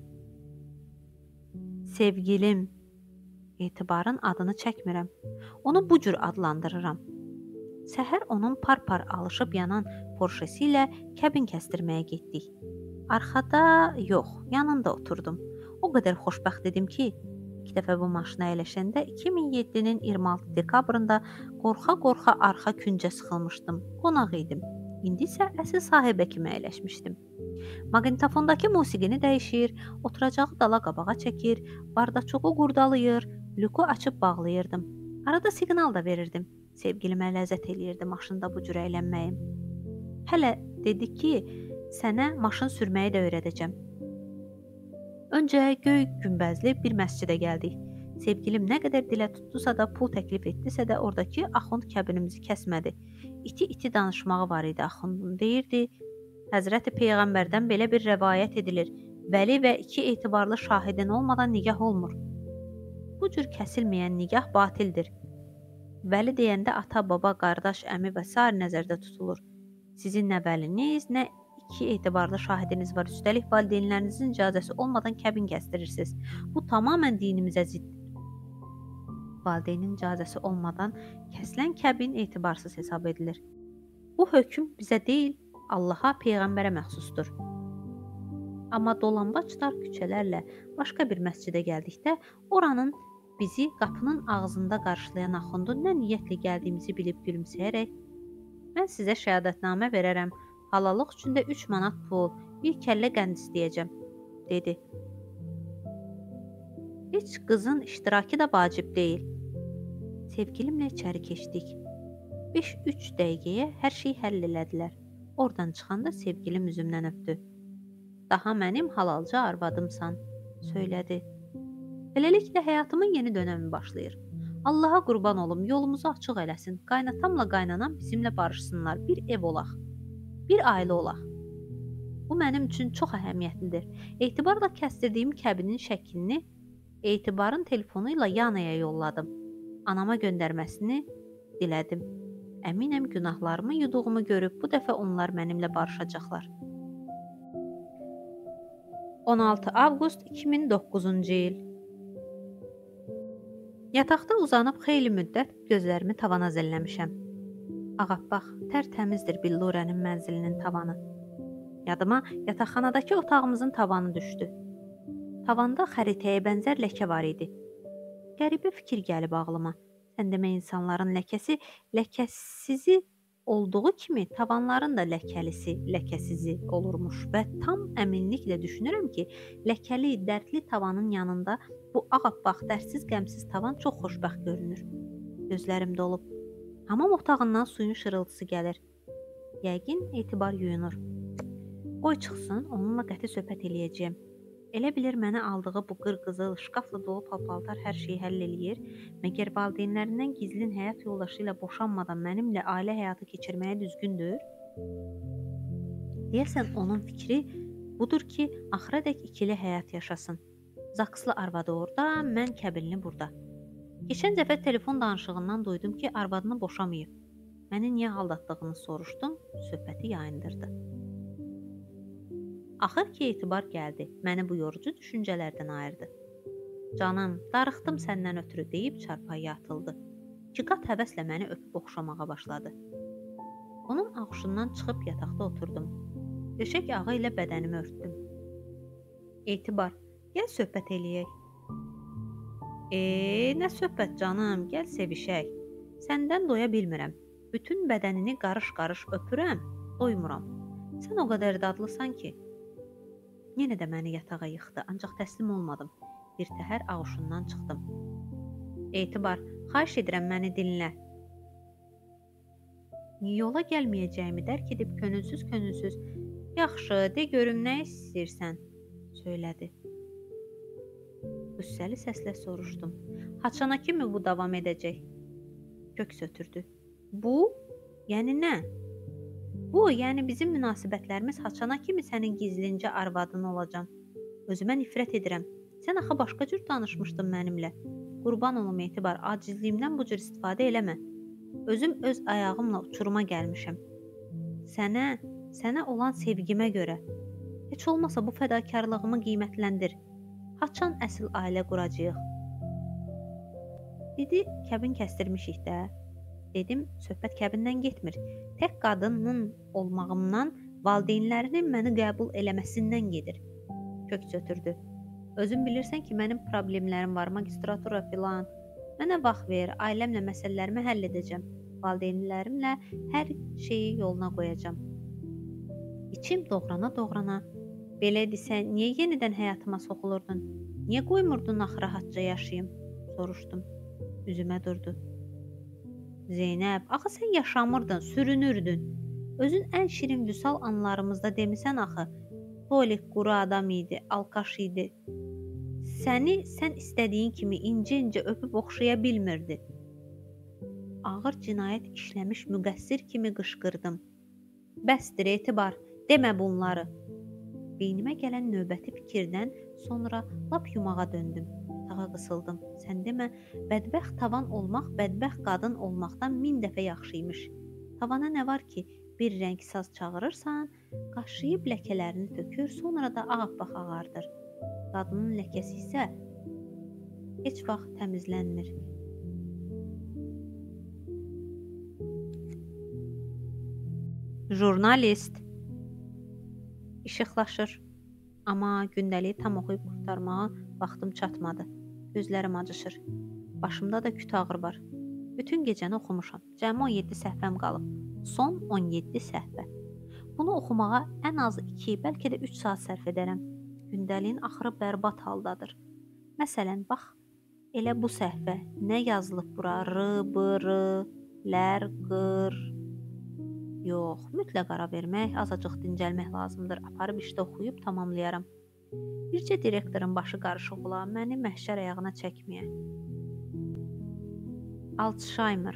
Sevgilim, Etibarın adını çəkmirəm. Onu bu cür adlandırıram. Səhər onun par-par alışıb yanan Porşesi ilə kəbin kəstirməyə getdik. Arxada yox, yanında oturdum. O qədər xoşbəxt idim ki, ilk dəfə bu maşına əyləşəndə iki min yeddinin iyirmi altı dekabrında qorxa-qorxa arxa küncə sıxılmışdım. Qonaq idim. İndi isə əsl sahibə kimi əyləşmişdim. Maqnitofondakı musiqini dəyişir, oturacağı dala qabağa çəkir, bardaçoğu qurdalayır, lüku açıb bağlayırdım. Arada siqnal da verirdim. Sevgilimə ləzzət eləyirdi maşında bu cür əylənməyim. Hələ dedi ki, sənə maşın sürməyi də öyrədəcəm. Öncə göy günbəzli bir məscidə gəldik. Sevgilim nə qədər dilə tutdusa da, pul təklif etdisə də oradakı axund kəbinimizi kəsmədi. İti-iti danışmağı var idi axundun. Deyirdi, Həzrəti Peyğəmbərdən belə bir rəvayət edilir. Vəli və iki etibarlı şahidin olmadan nigah olmur. Bu cür kəsilməyən nigah batildir. Vəli deyəndə ata, baba, qardaş, əmi və sair nəzərdə tutulur. Sizin nə vəliniz, nə iki etibarlı şahidiniz var. Üstəlik valideynlərinizin icazəsi olmadan kəbin kəstirirsiniz. Bu tamamən dinimizə ziddir. Valideynin icazəsi olmadan kəsilən kəbin etibarsız hesab edilir. Bu hökm bizə deyil, Allaha, Peyğəmbərə məxsusdur. Amma dolambaçlar küçələrlə başqa bir məscidə gəldikdə, oranın bizi qapının ağzında qarşılayan axundun nə niyyətlə gəldiyimizi bilib gülümsəyərək, mən sizə şəhadətnamə verərəm, halalıq üçün də üç manat pul, bir kəllə qənd istəyəcəm, dedi. Heç qızın iştirakı da vacib deyil. Sevgilimlə içəri keçdik. beş üç dəqiqəyə hər şey həll elədilər. Oradan çıxanda sevgilim üzümdən öpdü. Daha mənim halalca arvadımsan, söylədi. Beləliklə həyatımın yeni dönəmi başlayır. Allaha qurban olum, yolumuzu açıq eləsin. Qaynatamla qaynanam bizimlə barışsınlar, bir ev olaq, bir ailə olaq. Bu mənim üçün çox əhəmiyyətlidir. Etibarla kəsdirdiyim kəbinin şəklini Etibarın telefonu ilə Yanaya yolladım. Anama göndərməsini dilədim. Əminəm günahlarımı yuduğumu görüb bu dəfə onlar mənimlə barışacaqlar. on altı avqust iki min doqquzuncu il. Yataqda uzanıb xeyli müddət gözlərimi tavana zilləmişəm. Ağappaq, tərtəmizdir Billurənin mənzilinin tavanı. Yadıma yataqxanadakı otağımızın tavanı düşdü. Tavanda xəritəyə bənzər ləkə var idi. Qəribə fikir gəlib ağlıma. Sən demə insanların ləkəsi, ləkəsizi olduğu kimi tavanların da ləkəlisi, ləkəsizi olurmuş və tam əminliklə düşünürəm ki, ləkəli, dərdli tavanın yanında bu ağappaq, dərdsiz, qəmsiz tavan çox xoşbəxt görünür. Gözlərim dolub. Hamam otağından suyun şırıltısı gəlir. Yəqin Etibar yuyunur. Qoy çıxsın, onunla qəti söhbət eləyəcəyəm. Elə bilir mənə aldığı bu qırqızıl, şkafla dolu palpaltar hər şeyi həll eləyir. Məgər valideynlərindən gizlin həyat yoldaşı ilə boşanmadan mənimlə ailə həyatı keçirməyə düzgündür? Deyəsən onun fikri budur ki, axıradək ikili həyat yaşasın. Zakslı arvadı orada, mən kəbilini burada. Keçən dəfə telefon danışığından duydum ki, arvadını boşamayıb. Məni niyə aldatdığını soruşdum, söhbəti yayındırdı. Axır ki, Etibar gəldi, məni bu yorucu düşüncələrdən ayırdı. Canım, darıxdım səndən ötürü deyib çarpayıya atıldı. İki qat həvəslə məni öpüb oxşamağa başladı. Onun ağuşundan çıxıb yataqda oturdum. Döşək ağı ilə bədənimi örtdüm. Etibar, gəl söhbət eləyək. Eee, nə söhbət canım, gəl sevişək. Səndən doya bilmirəm. Bütün bədənini qarış-qarış öpürəm, doymuram. Sən o qədər dadlısan ki. Yenə də məni yatağa yıxdı, ancaq təslim olmadım. Bir təhər ağuşundan çıxdım. Etibar, xahiş edirəm məni dinlə. Yola gəlməyəcəyimi dərk edib könülsüz-könülsüz, yaxşı, de görüm nə istəyirsən, söylədi. Qüssəli səslə soruşdum. Haçana kimi bu davam edəcək? Köks ötürdü. Bu? Yəni nə? Bu, yəni bizim münasibətlərimiz haçana kimi sənin gizlincə arvadın olacam. Özümə nifrət edirəm. Sən axı başqa cür danışmışdın mənimlə. Qurban olum Etibar, acizliyimdən bu cür istifadə eləmə. Özüm öz ayağımla uçuruma gəlmişəm. Sənə, sənə olan sevgimə görə. Heç olmasa bu fədakarlığımı qiymətləndir. Haçan əsl ailə quracağıq. Dedi, kəbin kəstirmişik də. Dedim, söhbət kəbindən getmir. Tək qadının olmağımdan valideynlərinin məni qəbul eləməsindən gedir. Köks ötürdü. Özün bilirsən ki, mənim problemlərim var, magistratura filan. Mənə vaxt ver, ailəmlə məsələlərimi həll edəcəm. Valideynlərimlə hər şeyi yoluna qoyacam. İçim doğrana-doğrana. Belə desən, niyə yenidən həyatıma soxulurdun? Niyə qoymurdun axı rahatca yaşayım? Soruşdum. Üzümə durdu. Zeynəb, axı sən yaşamırdın, sürünürdün. Özün ən şirin vüsal anlarımızda demisən axı. Tolik quru adam idi, alkaş idi. Səni sən istədiyin kimi incə-incə öpüb oxşaya bilmirdi. Ağır cinayət işləmiş müqəssir kimi qışqırdım. Bəsdir Etibar, demə bunları. Beynimə gələn növbəti fikirdən sonra lap yumağa döndüm. Yatağa qısıldım. Sən demə, bədbəxt tavan olmaq, bədbəxt qadın olmaqdan min dəfə yaxşıymış. Tavana nə var ki, bir rəng saz çağırırsan, qaşıyıb ləkələrini tökür, sonra da ağappaq ağardır. Qadının ləkəsi isə heç vaxt təmizlənmir. Jurnalist. İşıqlaşır. Amma gündəliyi tam oxuyub qurtarmağa vaxtım çatmadı. Gözlərim acışır. Başımda da küt ağrı var. Bütün gecəni oxumuşam. Cəmi on yeddi səhvəm qalıb. Son on yeddi səhvə. Bunu oxumağa ən az iki, bəlkə də üç saat sərf edərəm. Gündəliyin axırı bərbad haldadır. Məsələn, bax, elə bu səhvə nə yazılıb bura? R, B, R, lər, qır. Yox, mütləq ara vermək, azacıq dincəlmək lazımdır. Aparıb işdə oxuyub tamamlayaram. Bircə direktorun başı qarışıq ola, məni məhşər ayağına çəkməyə. Alzheimer.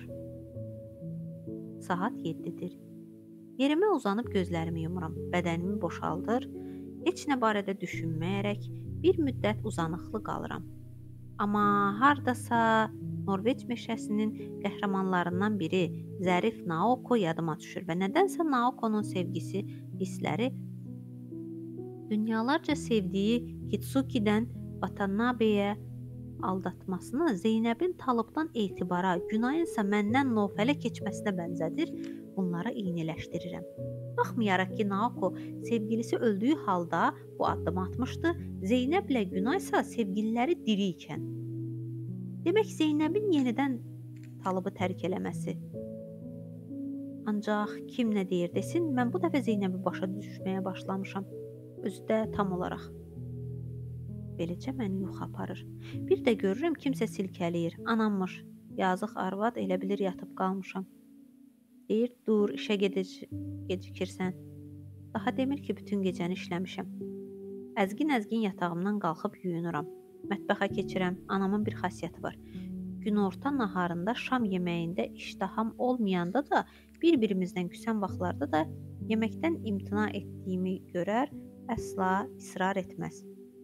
Saat yeddidir. Yerimə uzanıb gözlərimi yumuram, bədənimi boşaldır, heç nə barədə düşünməyərək bir müddət uzanıqlı qalıram. Amma hardasa Norveç meşəsinin qəhrəmanlarından biri zərif Naoko yadıma düşür və nədənsə Naokonun sevgisi, hissləri dünyalarca sevdiyi Kitsuki'dən Watanabe'yə aldatmasını Zeynəbin Talıbdan Etibara, Günayınsa məndən Nofələ keçməsinə bənzədir, bunları eyniləşdirirəm. Baxmayaraq ki, Naoko sevgilisi öldüyü halda bu addımı atmışdı, Zeynəblə Günaysa sevgililəri diri ikən. Demək Zeynəbin yenidən Talıbı tərk eləməsi. Ancaq kim nə deyir desin, mən bu dəfə Zeynəbi başa düşməyə başlamışam. Özü də tam olaraq. Beləcə məni yuxu aparır. Bir də görürəm kimsə silkələyir. Anammış. Yazıq arvad elə bilir yatıb qalmışam. Deyir, dur, işə gedic gecikirsən. Daha demir ki, bütün gecəni işləmişəm. Əzgin-əzgin yatağımdan qalxıb yuyunuram. Mətbəxə keçirəm. Anamın bir xasiyyəti var. Günorta naharında, şam yeməyində iştaham olmayanda da, bir-birimizdən küsən vaxtlarda da yeməkdən imtina etdiyimi görər, əsla israr etməz.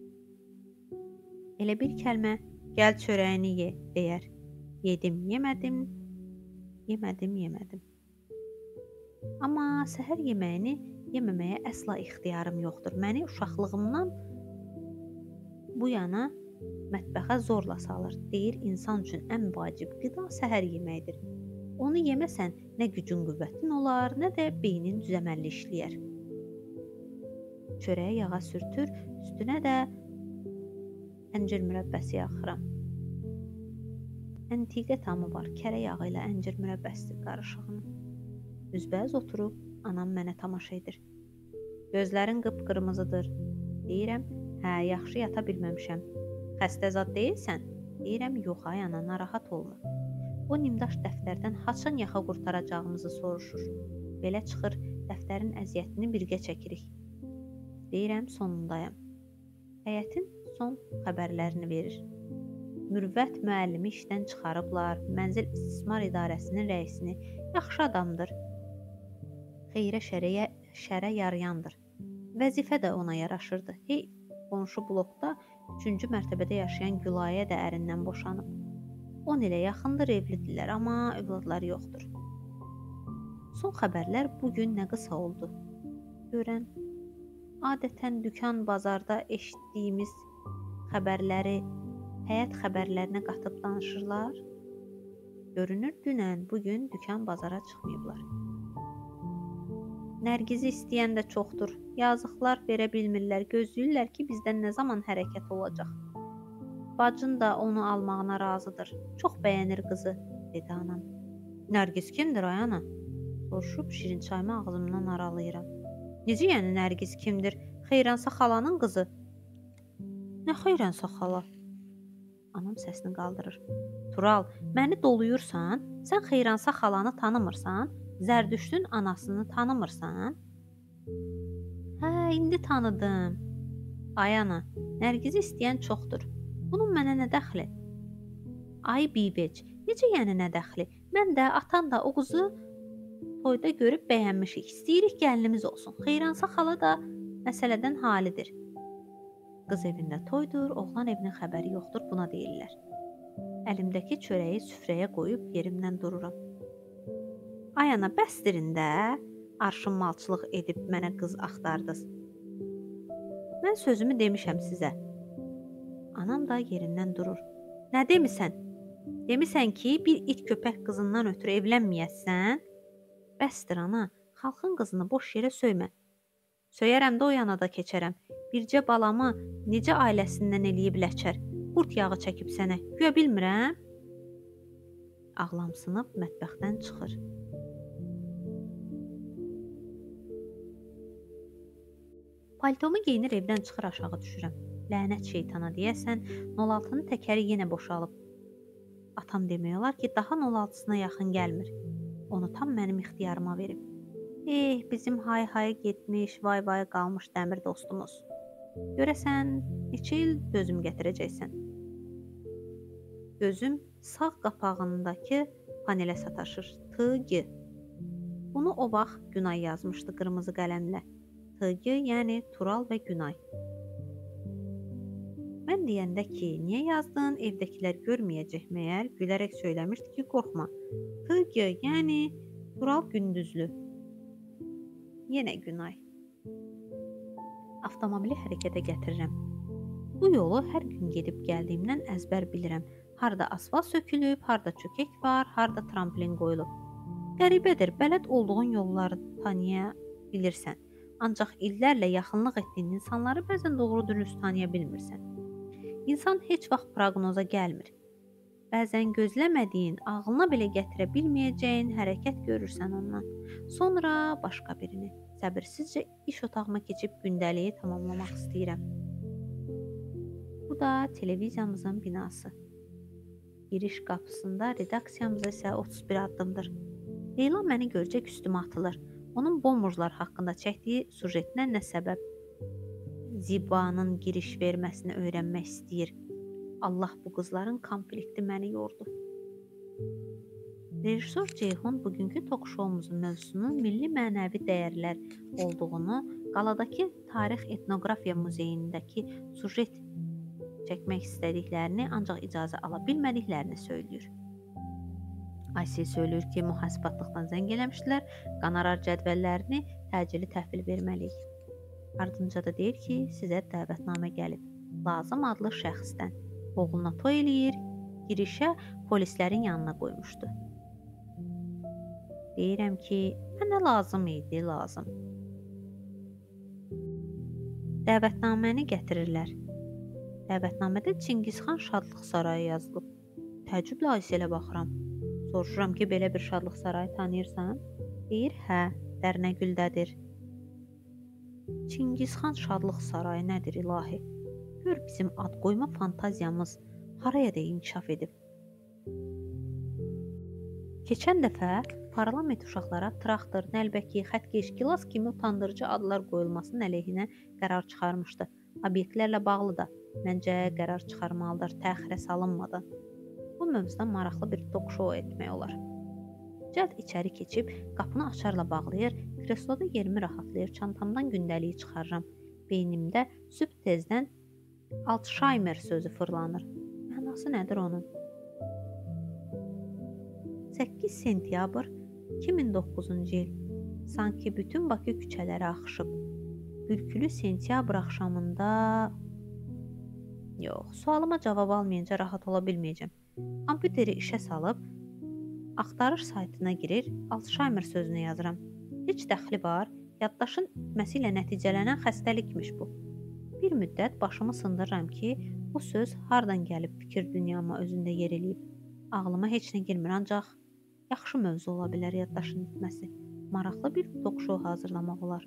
Elə bir kəlmə, gəl çörəyini ye, deyər. Yedim, yemədim, yemədim, yemədim. Amma səhər yeməyini yeməməyə əsla ixtiyarım yoxdur. Məni uşaqlığımdan bu yana mətbəxə zorla salır. Deyir, insan üçün ən vacib qida səhər yeməyidir. Onu yeməsən nə gücün qüvvətin olar, nə də beynin düzəməlli işləyər. Çörəyə yağa sürtür, üstünə də əncir mürəbbəsi yaxıram. Əntiqə tamı var, kərə yağı ilə əncir mürəbbəsi qarışığını. Üzbəüz oturub, anam mənə tamaşa edir. Gözlərin qıpqırmızıdır. Deyirəm, hə, yaxşı yata bilməmişəm. Xəstə zad deyilsən? Deyirəm, yox ay ana, narahat olma. O nimdaş dəftərdən haçan yaxa qurtaracağımızı soruşur. Belə çıxır, dəftərin əziyyətini birgə çəkirik. Deyirəm, sonundayam. Həyətin son xəbərlərini verir. Mürvət müəllimi işdən çıxarıblar, mənzil istismar idarəsinin rəisini. Yaxşı adamdır. Xeyrə şərəyə, şərə yarayandır. Vəzifə də ona yaraşırdı. Hey, qonşu blokda üçüncü mərtəbədə yaşayan Gülayə də ərindən boşanıb. on ilə yaxındır, evlidirlər, amma övladları yoxdur. Son xəbərlər bugün nə qısa oldu. Görən, adətən dükan bazarda eşitdiyimiz xəbərləri həyat xəbərlərinə qatıb danışırlar. Görünür, dünən, bugün dükan bazara çıxmayıblar. Nərgizi istəyən də çoxdur. Yazıqlar verə bilmirlər, gözləyirlər ki, bizdən nə zaman hərəkət olacaq. Bacın da onu almağına razıdır. Çox bəyənir qızı, dedi anam. Nərgiz kimdir ay ana? Soruşub şirin çayımı ağzımdan aralayıram. Necə yəni Nərgiz kimdir? Xeyransa xalanın qızı. Nə Xeyransa xala? Anam səsini qaldırır. Tural, məni doluyursan, sən Xeyransa xalanı tanımırsan, Zərdüştün anasını tanımırsan? Hə, indi tanıdım. Ay ana, Nərgizi istəyən çoxdur. Bunun mənə nə dəxli? Ay bibec, necə yəni nə dəxli? Mən də, atan da o qızı toyda görüb bəyənmişik. İstəyirik gəlinimiz olsun. Xeyransa xala da məsələdən halidir. Qız evində toydur, oğlan evinin xəbəri yoxdur, buna deyirlər. Əlimdəki çörəyi süfrəyə qoyub yerimdən dururam. Ay ana, bəsdirin də, arşın malçılıq edib mənə qız axtardınız. Mən sözümü demişəm sizə. Anam da yerindən durur. Nə demisən? Demisən ki, bir it köpək qızından ötürü evlənməyəsən? Bəsdir ana, xalqın qızını boş yerə söymə. Söyərəm də o yana da keçərəm. Bircə balamı necə ailəsindən eləyib ləçər? Qurd yağı çəkib sənə, güya bilmirəm? Ağlamsınıb mətbəxdən çıxır. Paltomu geyinir evdən çıxır, aşağı düşürəm. Lənət şeytana deyəsən, nol altının təkəri yenə boşalıb. Atam demək olar ki, daha nol altısına yaxın gəlmir. Onu tam mənim ixtiyarıma verib. Eh, bizim hay-hayı getmiş, vay-vay qalmış dəmir dostumuz. Görəsən, neçə il dözüm gətirəcəksən? Gözüm sağ qapağındakı panelə sataşır. T G. Bunu o vaxt Günay yazmışdı qırmızı qələmlə. T G, yəni Tural və Günay. Mən deyəndə ki, niyə yazdın, evdəkilər görməyəcək məyər, gülərək söyləmişdi ki, qorxma. T G, yəni Tural Gündüzlü. Yenə Günay. Avtomobili hərəkətə gətirirəm. Bu yolu hər gün gedib gəldiyimdən əzbər bilirəm. Harda asfalt sökülüb, harda çökək var, harda tramplin qoyulub. Qəribədir, bələd olduğun yolları tanıya bilirsən. Ancaq illərlə yaxınlıq etdiyin insanları bəzən doğru dürüst tanıya bilmirsən. İnsan heç vaxt proqnoza gəlmir. Bəzən gözləmədiyin, ağlına belə gətirə bilməyəcəyin hərəkət görürsən ondan. Sonra başqa birini. Səbirsizcə iş otağıma keçib gündəliyi tamamlamaq istəyirəm. Bu da televiziyamızın binası. Giriş qapısında redaksiyamız isə otuz bir addımdır. Leyla məni görcək üstümə atılır. Onun bomurlar haqqında çəkdiyi sujetinə nə səbəb? Zibanın giriş verməsini öyrənmək istəyir. Allah, bu qızların konflikti məni yordu. Rejissor Ceyhun bugünkü tok-şoumuzun mövzusunun milli mənəvi dəyərlər olduğunu, qaladakı Tarix Etnografiya Muzeyindəki sujet çəkmək istədiklərini, ancaq icazə ala bilmədiklərini söyləyir. Ayşe söyləyir ki, mühasibatlıqdan zəng eləmişdilər, qonorar cədvəllərini təcili təhvil verməliyik. Ardınca da deyir ki, sizə dəvətnamə gəlib. Lazım adlı şəxsdən. Oğluna toy eləyir, girişə polislərin yanına qoymuşdu. Deyirəm ki, mənə lazım idi, lazım. Dəvətnaməni gətirirlər. Dəvətnamədə Çingizxan Şadlıq Sarayı yazılıb. Təəccüblə Ayşələ baxıram. Soruşuram ki, belə bir şadlıq sarayı tanıyırsan? Deyir, hə, Dərnəgüldədir. Çingizxan Şadlıq Sarayı nədir ilahi? Gör bizim ad qoyma fantaziyamız haraya da inkişaf edib. Keçən dəfə parlament uşaqlara traktor, nəlbəki, xətkeş, gilas kimi utandırıcı adlar qoyulmasının əleyhinə qərar çıxarmışdı. Obyektlərlə bağlı da məncə qərar çıxarmalıdır, təxirə salınmadan. Bu mövzuda maraqlı bir tok-şou etmək olar. Cəld içəri keçib, qapını açarla bağlayır, kresloda yerimi rahatlayır, çantamdan gündəliyi çıxarıram. Beynimdə sübh tezdən Alzheimer sözü fırlanır. Mənası nədir onun? səkkiz sentyabr iki min doqquzuncu il. Sanki bütün Bakı küçələri axışıb. Bürkülü sentyabr axşamında... Yox, sualıma cavab almayınca rahat ola bilməyəcəm. Kompüteri işə salıb, axtarış saytına girir, Alzheimer sözünü yazıram. Heç dəxli var, yaddaşın itməsi ilə nəticələnən xəstəlikmiş bu. Bir müddət başımı sındırıram ki, bu söz hardan gəlib fikir dünyama özündə yer eləyib. Ağlıma heç nə girmir, ancaq yaxşı mövzu ola bilər yaddaşın itməsi. Maraqlı bir tok-şou hazırlamaq olar.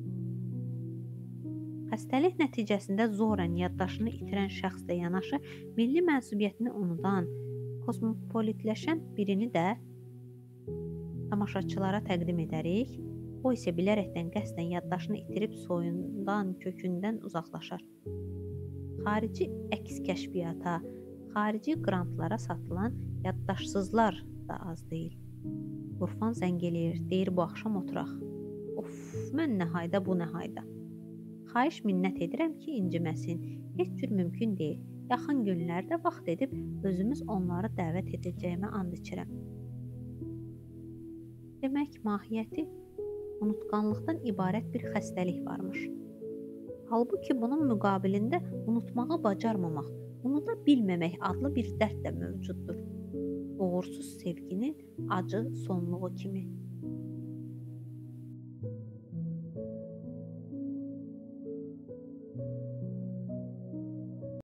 Xəstəlik nəticəsində zorən yaddaşını itirən şəxslə yanaşı milli mənsubiyyətini unudan, kosmopolitləşən birini də tamaşaçılara təqdim edərik. O isə bilərəkdən qəsdən yaddaşını itirib soyundan, kökündən uzaqlaşar. Xarici əks kəşfiyyata, xarici qrantlara satılan yaddaşsızlar da az deyil. Urfan zəng eləyir, deyir bu axşam oturaq. Of, mən nə hayda, bu nə hayda. Xahiş minnət edirəm ki, inciməsin. Heç cür mümkün deyil. Yaxın günlərdə vaxt edib özümüz onları dəvət edəcəyimə and içirəm. Demək, mahiyyəti unutqanlıqdan ibarət bir xəstəlik varmış. Halbuki bunun müqabilində unutmağı bacarmamaq, unuda bilməmək adlı bir dərd də mövcuddur. Uğursuz sevginin acı sonluğu kimi.